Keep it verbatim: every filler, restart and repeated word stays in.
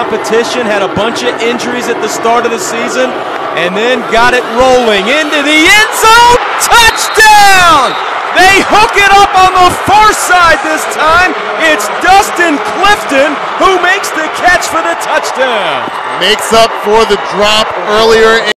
competition, had a bunch of injuries at the start of the season, and then got it rolling into the end zone. Touchdown! They hook it up on the far side this time. It's Dustin Clifton who makes the catch for the touchdown. Makes up for the drop earlier.